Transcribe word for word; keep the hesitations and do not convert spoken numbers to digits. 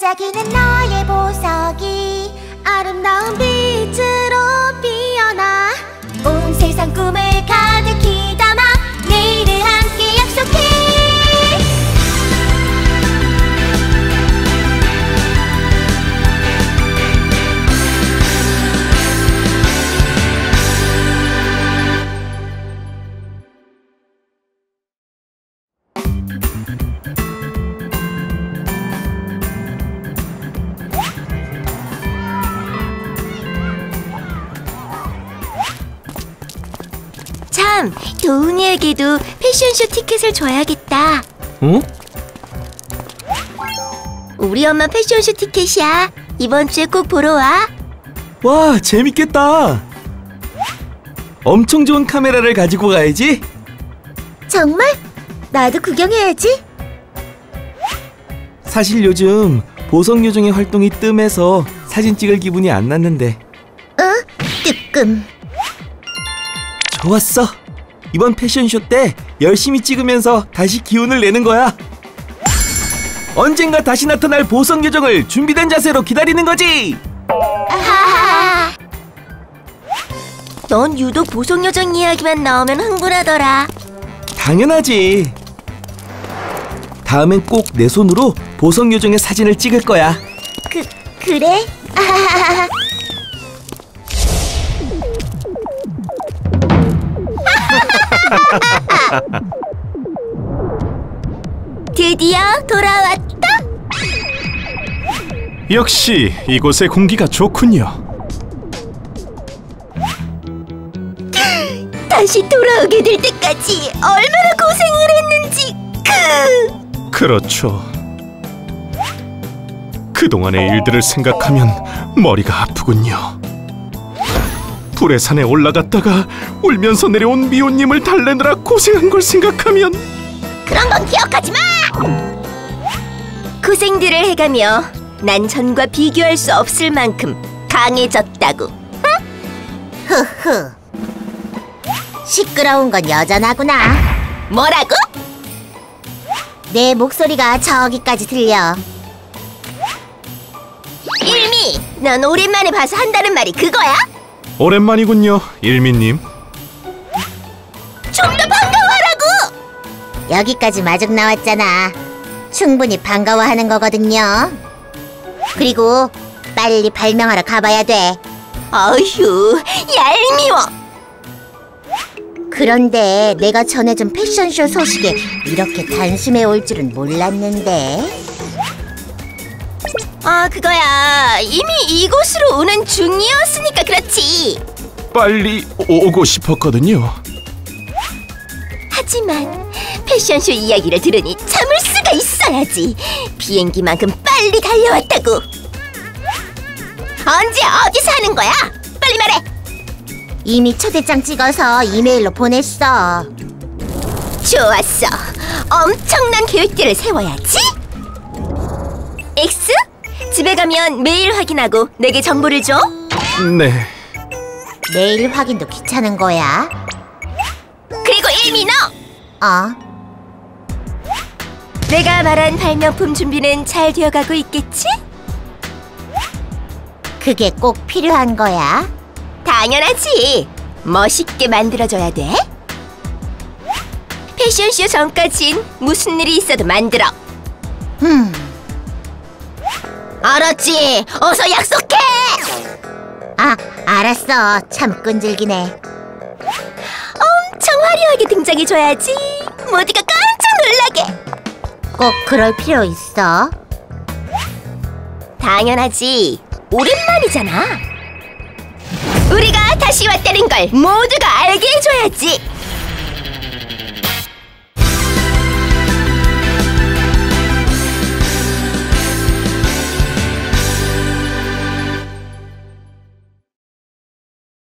반짝이는 너의 보석이 아름다운 빛으로 피어나 온 세상 꿈을 가득히 담아 내일을 함께 약속해. 참, 도훈이에게도 패션쇼 티켓을 줘야겠다. 어? 우리 엄마 패션쇼 티켓이야. 이번 주에 꼭 보러 와. 와, 재밌겠다. 엄청 좋은 카메라를 가지고 가야지. 정말? 나도 구경해야지. 사실 요즘 보석요정의 활동이 뜸해서 사진 찍을 기분이 안 났는데. 어? 뜨끔. 좋았어. 이번 패션쇼 때 열심히 찍으면서 다시 기운을 내는 거야. 언젠가 다시 나타날 보석요정을 준비된 자세로 기다리는 거지. 아하하. 넌 유독 보석요정 이야기만 나오면 흥분하더라. 당연하지. 다음엔 꼭 내 손으로 보석요정의 사진을 찍을 거야. 그, 그래? 아하하하. 드디어 돌아왔다. 역시 이곳의 공기가 좋군요. 다시 돌아오게 될 때까지 얼마나 고생을 했는지. 크. 그렇죠. 그동안의 일들을 생각하면 머리가 아프군요. 불의 산에 올라갔다가 울면서 내려온 미호님을 달래느라 고생한 걸 생각하면. 그런 건 기억하지 마! 고생들을 해가며 난 전과 비교할 수 없을 만큼 강해졌다고. 응? 흐흐. 시끄러운 건 여전하구나. 뭐라고? 내 목소리가 저기까지 들려. 일미, 넌 오랜만에 봐서 한다는 말이 그거야? 오랜만이군요, 일미님. 좀 더 반가워하라고! 여기까지 마중 나왔잖아. 충분히 반가워하는 거거든요. 그리고 빨리 발명하러 가봐야 돼. 어휴, 얄미워. 그런데 내가 전해준 패션쇼 소식에 이렇게 단숨에 올 줄은 몰랐는데. 아, 그거야. 이미 이곳으로 오는 중이었으니까 그렇지. 빨리 오고 싶었거든요. 하지만 패션쇼 이야기를 들으니 참을 수가 있어야지. 비행기만큼 빨리 달려왔다고. 언제 어디서 하는 거야? 빨리 말해. 이미 초대장 찍어서 이메일로 보냈어. 좋았어. 엄청난 계획들을 세워야지. X? 집에 가면 메일 확인하고 내게 정보를 줘. 네. 메일 확인도 귀찮은 거야. 그리고 일미 너! 어? 내가 말한 발명품 준비는 잘 되어가고 있겠지? 그게 꼭 필요한 거야? 당연하지. 멋있게 만들어줘야 돼. 패션쇼 전까진 무슨 일이 있어도 만들어. 음. 알았지. 어서 약속해. 아, 알았어. 참 끈질기네. 엄청 화려하게 등장해줘야지. 모두가 깜짝 놀라게. 꼭 그럴 필요 있어? 당연하지. 오랜만이잖아. 우리가 다시 왔다는 걸 모두가 알게 해줘야지.